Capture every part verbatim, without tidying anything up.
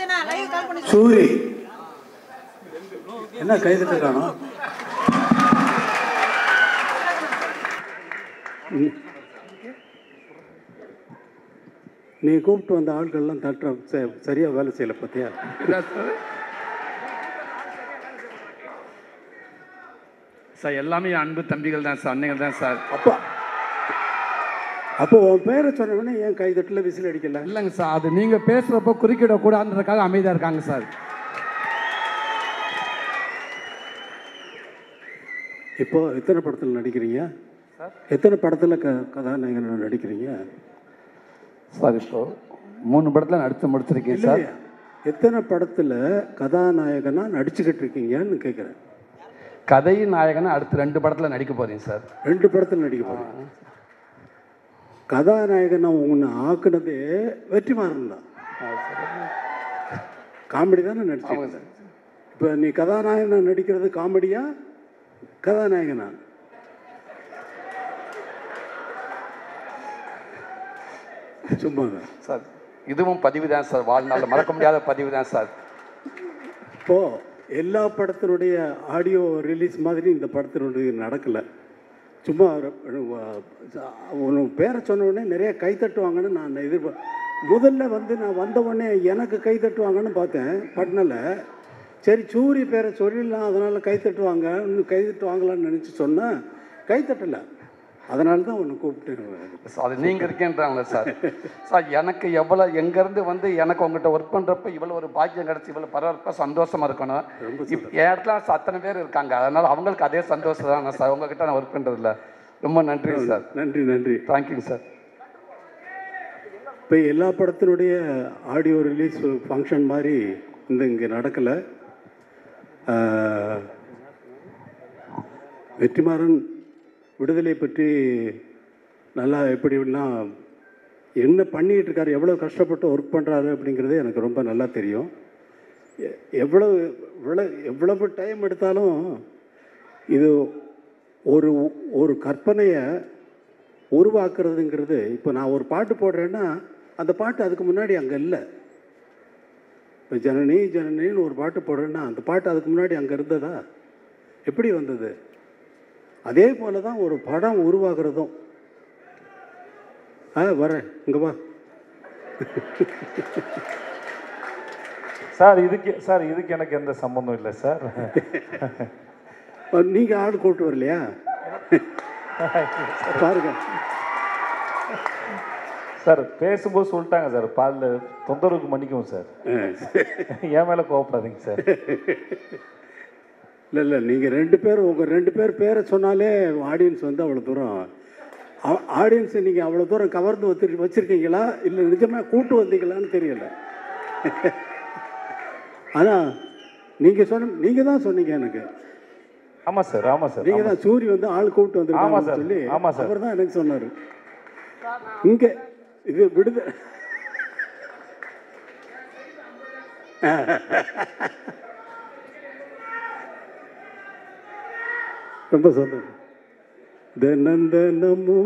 சூரி என்ன கைதுட்டு காணும்? நீ கூப்பிட்டு வந்த ஆட்கள்லாம் தட்டுற சரியா வேலை செய்யல பத்தியா? சார் எல்லாமே அன்பு தம்பிகள் தான் சார், அன்னைகள் தான் சார். அப்பா அப்போ உன் பேரை சொன்னவொடனே ஏன் கைதட்டில் விசில் அடிக்கல? இல்லைங்க சார், அது நீங்கள் பேசுகிறப்போ குறுக்கிடக்கூடாதுன்றதுக்காக அமைதியாக இருக்காங்க சார். இப்போ எத்தனை படத்தில் நடிக்கிறீங்க? எத்தனை படத்தில் க கதாநாயகன் நடிக்கிறீங்க சார்? இப்போ மூணு படத்தில் நடித்து முடிச்சிருக்கேன் சார். எத்தனை படத்தில் கதாநாயகனாக நடிச்சுக்கிட்டு இருக்கீங்கன்னு கேட்குறேன். கதை நாயகனா அடுத்து ரெண்டு படத்தில் நடிக்க போகிறீங்க சார். ரெண்டு படத்தில் நடிக்க போகிறேன். கதாநாயகனை உன்னை ஆக்குனதே வெற்றிமாறன் தான். காமெடி தானே நடிச்சுங்க சார். இப்போ நீ கதாநாயகனா நடிக்கிறது காமெடியா கதாநாயகனா? சும்மா தான் சார். இதுவும் பதிவு தான் சார், வாழ்நாளில் மறக்க முடியாத பதிவு தான் சார். இப்போது எல்லா படத்தினுடைய ஆடியோ ரிலீஸ் மாதிரி இந்த படத்தினுடைய நடக்கலை. சும்மா உன் பேரை சொன்ன உடனே நிறைய கை தட்டுவாங்கன்னு நான் எதிர்பார்த்தேன். முதல்ல வந்து நான் வந்த உடனே எனக்கு கை தட்டுவாங்கன்னு பார்த்தேன் பட்னில். சரி சூரி பேரை சொல்லிடலாம், அதனால் கை தட்டுவாங்க, இன்னும் கை தட்டுவாங்களான்னு நினச்சி சொன்னேன். கை தட்டலை, அதனால தான் ஒன்று கூப்பிட்டு. அது நீங்கள் இருக்கேன்றாங்களே சார். சார் எனக்கு எவ்வளோ எங்கேருந்து வந்து எனக்கு உங்கள்கிட்ட ஒர்க் பண்ணுறப்ப இவ்வளோ ஒரு பாக்கியம் கிடச்சி இவ்வளோ பரவாயில்ல சந்தோஷமாக இருக்கணும். இப்போ என் இடத்துல அத்தனை பேர் இருக்காங்க, அதனால் அவங்களுக்கு அதே சந்தோஷம் தான் சார். உங்ககிட்ட நான் ஒர்க் பண்ணுறதில்ல. ரொம்ப நன்றி சார். நன்றி நன்றி தேங்க்யூங்க சார். இப்போ எல்லா படத்தினுடைய ஆடியோ ரிலீஸ் ஃபங்க்ஷன் மாதிரி இந்த இங்கே நடக்கலை. வெற்றிமாறன் விடுதலை பற்றி நல்லா எப்படின்னா என்ன பண்ணிகிட்டு இருக்காரு, எவ்வளோ கஷ்டப்பட்டு ஒர்க் பண்ணுறாரு அப்படிங்கிறது எனக்கு ரொம்ப நல்லா தெரியும். எவ்வளோ இவ்வளோ எவ்வளவு டைம் எடுத்தாலும் இது ஒரு ஒரு கற்பனையை உருவாக்குறதுங்கிறது. இப்போ நான் ஒரு பாட்டு போடுறேன்னா அந்த பாட்டு அதுக்கு முன்னாடி அங்கே இல்லை. இப்போ ஜனனி ஜனனின்னு ஒரு பாட்டு போடுறேன்னா அந்த பாட்டு அதுக்கு முன்னாடி அங்கே இருந்ததா? எப்படி வந்தது? அதே போல தான் ஒரு படம் உருவாகிறதும். ஆ வரேன், இங்கே வா சார். இதுக்கு சார் இதுக்கு எனக்கு எந்த சம்மந்தம் இல்லை சார். நீங்கள் ஆள் கூப்பிட்டு வரலையா? பாருங்க சார், பேசும்போது சொல்லிட்டாங்க சார், பாலில் தொந்தரவுக்கு மன்னிக்கவும் சார். என் மேலே கோவப்படாதீங்க சார். இல்லை இல்லை நீங்கள் ரெண்டு பேர் உங்கள் ரெண்டு பேர் பேரை சொன்னாலே ஆடியன்ஸ் வந்து அவ்வளோ தூரம் ஆடியன்ஸை நீங்கள் அவ்வளோ தூரம் கவர்ந்து வச்சு வச்சுருக்கீங்களா இல்லை நிஜமாக கூட்டு வந்தீங்களான்னு தெரியலை. ஆனால் நீங்கள் சொன்ன நீங்கள் தான் சொன்னீங்க எனக்கு. ஆமாம் சார், ஆமாம் சார். நீங்கள் தான் சூரி வந்து ஆள் கூப்பிட்டு வந்துருக்காங்க சொல்லி. ஆமாம் சார், அவர் தான் எனக்கு சொன்னார். இங்கே இது விடுத ரொம்ப சொன்னது. தினந்தனமோ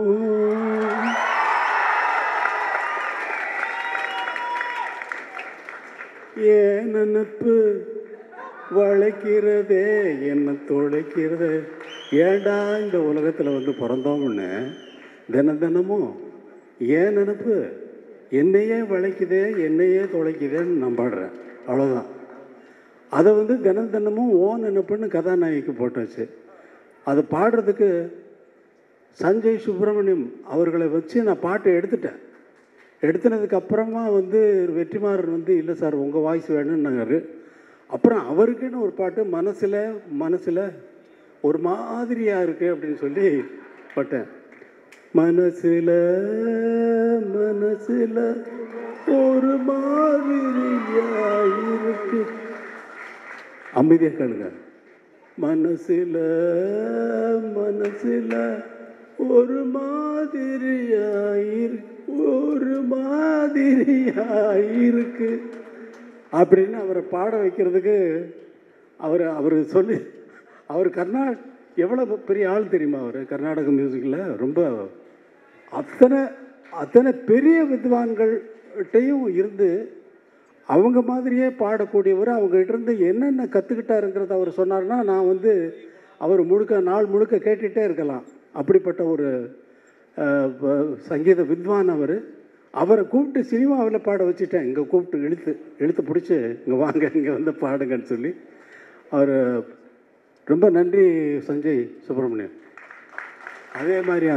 ஏன் நினப்பு வளைக்கிறதே என்ன தொலைக்கிறதே. ஏண்டா இந்த உலகத்தில் வந்து பிறந்தோம்னு தினம் தினமும் ஏன் நினப்பு என்னையே வளைக்குதே என்னையே தொலைக்குதேன்னு நான் பாடுறேன். அவ்வளோதான். அதை வந்து தினம் தினமும் ஓ நினப்புன்னு கதாநாயகிக்கு போட்டாச்சு. அதை பாடுறதுக்கு சஞ்சய் சுப்பிரமணியம் அவர்களை வச்சு நான் பாட்டை எடுத்துட்டேன். எடுத்துனதுக்கு அப்புறமா வந்து வெற்றிமாறன் வந்து இல்லை சார் உங்கள் வாய்ஸ் வேணும்னாரு. அப்புறம் அவருக்குன்னு ஒரு பாட்டு மனசில் மனசில் ஒரு மாதிரியாக இருக்குது அப்படின்னு சொல்லி பாட்டேன். மனசில் மனசில் ஒரு மாதிரியாக இருக்கு. அமைதியாக கேளுங்க. மனசில் மனசில் ஒரு மாதிரியாக ஒரு மாதிரியாக இருக்கு அப்படின்னு அவரை பாட வைக்கிறதுக்கு அவர் அவர் சொல்லி அவர் கர்நா எவ்வளோ பெரிய ஆள் தெரியுமா? அவர் கர்நாடக மியூசிக்கில் ரொம்ப அத்தனை அத்தனை பெரிய வித்வான்கள்கிட்டையும் இருந்து அவங்க மாதிரியே பாடக்கூடியவர். அவங்ககிட்ட இருந்து என்னென்ன கற்றுக்கிட்டாருங்கிறத அவர் சொன்னார்னா நான் வந்து அவர் முழுக்க நாள் முழுக்க கேட்டுகிட்டே இருக்கலாம். அப்படிப்பட்ட ஒரு சங்கீத வித்வான் அவர். அவரை கூப்பிட்டு சினிமாவில் பாட வச்சுட்டேன். இங்கே கூப்பிட்டு இழுத்து இழுத்து பிடிச்சி இங்கே வாங்க, இங்கே வந்து பாடுங்கன்னு சொல்லி. அவர் ரொம்ப நன்றி சஞ்சய் சுப்பிரமணியம். அதே மாதிரியா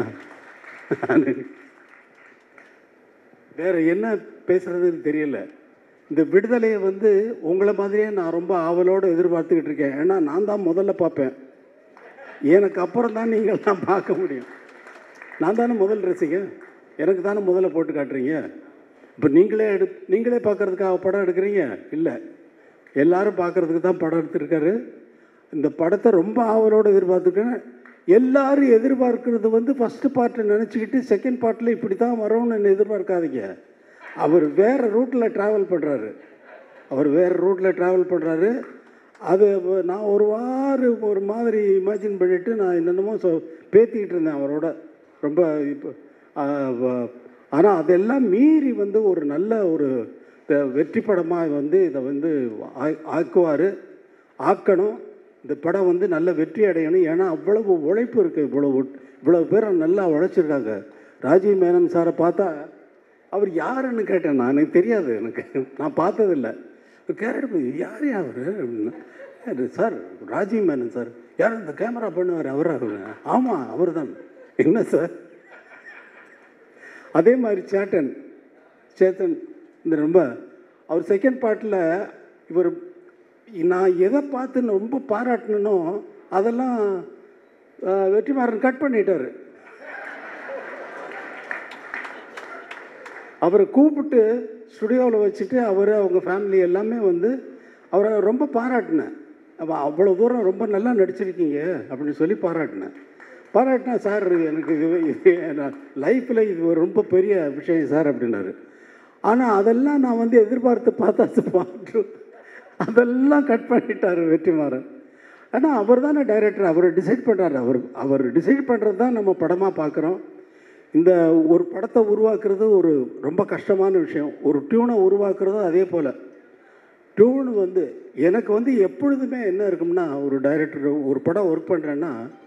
வேறு என்ன பேசுகிறதுன்னு தெரியல. இந்த விடுதலையை வந்து உங்களை மாதிரியே நான் ரொம்ப ஆவலோடு எதிர்பார்த்துக்கிட்டு இருக்கேன். ஏன்னா நான் தான் முதல்ல பார்ப்பேன். எனக்கு அப்புறம் தான் நீங்கள் தான் பார்க்க முடியும். நான் தானே முதல் ரசிகன், எனக்கு தானே முதல்ல போட்டு காட்டுறீங்க. இப்போ நீங்களே எடு நீங்களே பார்க்குறதுக்காக படம் எடுக்கிறீங்க இல்லை, எல்லோரும் பார்க்குறதுக்கு தான் படம் எடுத்துருக்காரு. இந்த படத்தை ரொம்ப ஆவலோடு எதிர்பார்த்துருக்கேன். எல்லோரும் எதிர்பார்க்கறது வந்து ஃபஸ்ட்டு பார்ட்டை நினச்சிக்கிட்டு செகண்ட் பார்ட்டில் இப்படி தான் வரும்னு எதிர்பார்க்காதீங்க. அவர் வேறு ரூட்டில் ட்ராவல் பண்ணுறாரு அவர் வேறு ரூட்டில் ட்ராவல் பண்ணுறாரு. அது நான் ஒரு வாரம் ஒரு மாதிரி இமேஜின் பண்ணிவிட்டு நான் என்னென்னமோ சொ பேத்திக்கிட்டு இருந்தேன் அவரோட ரொம்ப. இப்போ ஆனால் அதெல்லாம் மீறி வந்து ஒரு நல்ல ஒரு வெற்றி படமாக வந்து இதை வந்து ஆக்குவார், ஆக்கணும். இந்த படம் வந்து நல்ல வெற்றி அடையணும். ஏன்னா அவ்வளவு உழைப்பு இருக்குது. இவ்வளவு இவ்வளவு பேர் நல்லா உழைச்சிருக்காங்க. ராஜீவ் மேனன் சாரை பார்த்தா அவர் யாருன்னு கேட்டேன். நான் எனக்கு தெரியாது, எனக்கு நான் பார்த்ததில்லை. கேரட் யார் அவர் அப்படின்னா, சார் ராஜீவ் மேனன் சார். யார் இந்த கேமரா பண்ணுவார் அவராக? ஆமாம் அவர் தான். என்ன சார்? அதே மாதிரி சேட்டன் சேத்தன் இந்த ரொம்ப அவர் செகண்ட் பார்ட்டில் இவர் நான் எதை பார்த்து ரொம்ப பாராட்டணுனோ அதெல்லாம் வெற்றிமாறன் கட் பண்ணிட்டார். அவரை கூப்பிட்டு ஸ்டுடியோவில் வச்சுட்டு அவர் அவங்க ஃபேமிலி எல்லாமே வந்து அவரை ரொம்ப பாராட்டினேன். அவ்வளோ தூரம் ரொம்ப நல்லா நடிச்சிருக்கீங்க அப்படின்னு சொல்லி பாராட்டினேன். பாராட்டினா சார் எனக்கு இது இது லைஃப்பில் இது ஒரு ரொம்ப பெரிய விஷயம் சார் அப்படின்னாரு. ஆனால் அதெல்லாம் நான் வந்து எதிர்பார்த்து பார்த்தாச்சு பாட்டு அதெல்லாம் கட் பண்ணிட்டார் வெற்றிமாறன். ஆனால் அவர் தானே டைரக்டர், அவர் டிசைட் பண்ணுறாரு. அவர் அவர் டிசைட் பண்ணுறது தான் நம்ம படமாக பார்க்குறோம். இந்த ஒரு படத்தை உருவாக்குறது ஒரு ரொம்ப கஷ்டமான விஷயம். ஒரு டியூனை உருவாக்குறதும் அதே போல். டியூன் வந்து எனக்கு வந்து எப்பொழுதுமே என்ன இருக்கும்னா, ஒரு டைரக்டர் ஒரு படம் ஒர்க் பண்ணுறேன்னா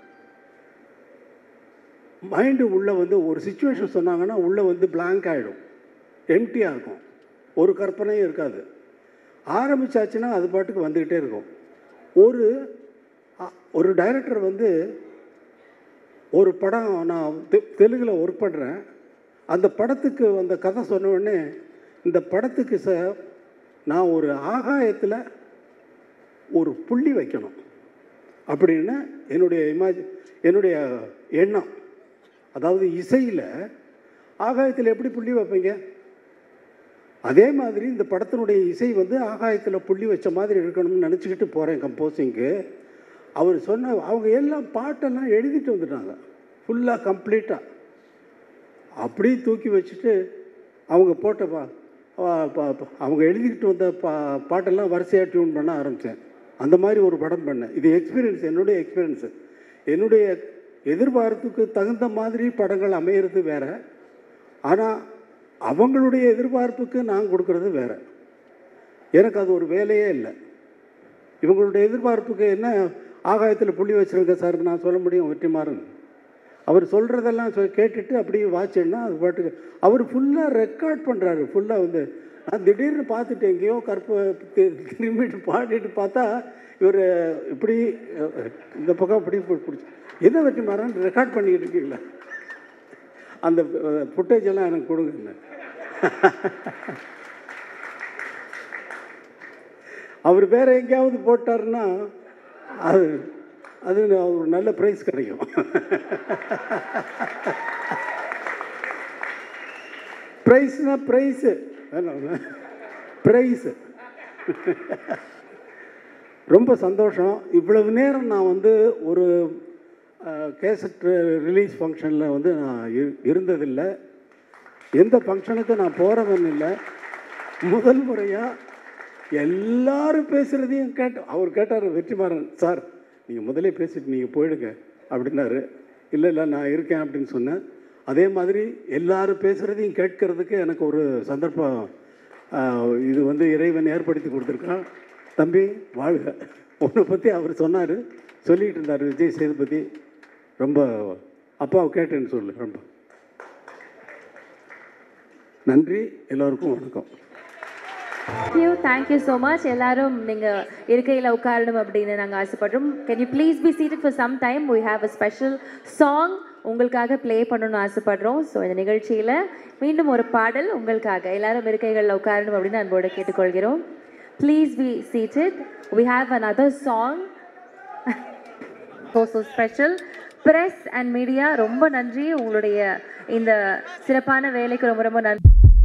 மைண்டு உள்ளே வந்து ஒரு சிச்சுவேஷன் சொன்னாங்கன்னா உள்ளே வந்து பிளாங்க் ஆகிடும், எம்டியாக இருக்கும், ஒரு கற்பனையும் இருக்காது. ஆரம்பித்தாச்சுன்னா அது பாட்டுக்கு வந்துக்கிட்டே இருக்கும். ஒரு ஒரு டைரக்டர் வந்து ஒரு படம் நான் தெ தெலுங்கில் ஒர்க் பண்ணுறேன். அந்த படத்துக்கு அந்த கதை சொன்ன உடனே இந்த படத்துக்கு ச நான் ஒரு ஆகாயத்தில் ஒரு புள்ளி வைக்கணும் அப்படின்னு என்னுடைய இமேஜ் என்னுடைய எண்ணம். அதாவது இசையில் ஆகாயத்தில் எப்படி புள்ளி வைப்பீங்க? அதே மாதிரி இந்த படத்தினுடைய இசை வந்து ஆகாயத்தில் புள்ளி வச்ச மாதிரி இருக்கணும்னு நினச்சிக்கிட்டு போகிறேன் கம்போசிங்க்கு. அவர் சொன்ன அவங்க எல்லாம் பாட்டெல்லாம் எழுதிட்டு வந்துட்டாங்க ஃபுல்லாக கம்ப்ளீட்டாக. அப்படியே தூக்கி வச்சுட்டு அவங்க போட்ட பா அவங்க எழுதிக்கிட்டு வந்த பா பாட்டெல்லாம் வரிசையாக டியூன் பண்ண ஆரம்பித்தேன். அந்த மாதிரி ஒரு படம் பண்ணேன். இது எக்ஸ்பீரியன்ஸ், என்னுடைய எக்ஸ்பீரியன்ஸு. என்னுடைய எதிர்பார்ப்புக்கு தகுந்த மாதிரி படங்கள் அமையிறது வேறு, ஆனால் அவங்களுடைய எதிர்பார்ப்புக்கு நான் கொடுக்குறது வேறு. எனக்கு அது ஒரு வேலையே இல்லை. இவங்களுடைய எதிர்பார்ப்புக்கு என்ன ஆகாயத்தில் புள்ளி வச்சுருக்க சார் நான் சொல்ல முடியும் வெற்றிமாறன். அவர் சொல்கிறதெல்லாம் சொ கேட்டுட்டு அப்படியே வாட்சேன்னா அது பாட்டுக்கு அவர் ஃபுல்லாக ரெக்கார்ட் பண்ணுறாரு. ஃபுல்லாக வந்து நான் திடீர்னு பார்த்துட்டு எங்கேயோ கற்ப திரும்பிட்டு பாடிட்டு பார்த்தா இவர் இப்படி இந்த பக்கம் இப்படி பிடிச்சி எதை வெற்றிமாறன் ரெக்கார்ட் பண்ணிக்கிட்டு இருக்கீங்களா? அந்த ஃபுட்டேஜ் எல்லாம் எனக்கு கொடுங்க. அவர் வேறு எங்கேயாவது போட்டார்னா அது அது ஒரு நல்ல ப்ரைஸ் கிடைக்கும். ப்ரைஸ்னா ப்ரைஸு ப்ரைஸு ரொம்ப சந்தோஷம். இவ்வளவு நேரம் நான் வந்து ஒரு கேசட் ரிலீஸ் ஃபங்க்ஷனில் வந்து நான் இருந்ததில்லை. எந்த ஃபங்க்ஷனுக்கும் நான் போகிறவன் இல்லை. முதல் முறையாக எல்லாரும் பேசுகிறதையும் கேட்டு அவர் கேட்டார் வெற்றிமாறன் சார் நீங்கள் முதலே பேசிட்டு நீங்கள் போயிடுங்க அப்படின்னாரு. இல்லை இல்லை நான் இருக்கேன் அப்படின்னு சொன்னேன். அதே மாதிரி எல்லாரும் பேசுகிறதையும் கேட்கறதுக்கு எனக்கு ஒரு சந்தர்ப்பம் இது வந்து இறைவன் ஏற்படுத்தி கொடுத்துருக்கான். தம்பி வாழ்க. உன்னை பற்றி அவர் சொன்னார், சொல்லிகிட்டு இருந்தார் விஜய் சேதுபதி. ரொம்ப அப்பாவை கேட்டேன்னு சொல்லு. ரொம்ப நன்றி. எல்லோருக்கும் வணக்கம். Thank you thank you so much. எல்லாரும் நீங்கள் இருக்கையில் உட்காரணும் அப்படின்னு நாங்கள் ஆசைப்படுறோம். Can you please be seated for some time. We have a special song உங்களுக்காக ப்ளே பண்ணணும்னு ஆசைப்படுறோம். ஸோ இந்த நிகழ்ச்சியில் மீண்டும் ஒரு பாடல் உங்களுக்காக. எல்லாரும் இருக்கைகளில் உட்காரணும் அப்படின்னு அன்போடு கேட்டுக்கொள்கிறோம். Please be seated. We have another song. So so special. Press and media ரொம்ப நன்றி. உங்களுடைய இந்த சிறப்பான வேலைக்கு ரொம்ப ரொம்ப நன்றி.